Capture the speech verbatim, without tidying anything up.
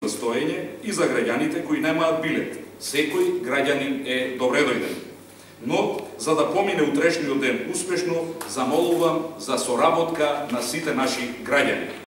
стоење и за граѓаните кои немаат билет. Секој граѓанин е добредојден. Но, за да помине утрешниот ден успешно, замолувам за соработка на сите наши граѓани.